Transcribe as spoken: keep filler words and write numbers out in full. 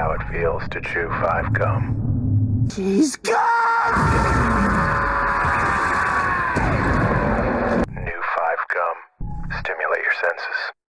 how it feels to chew five gum. He's gone!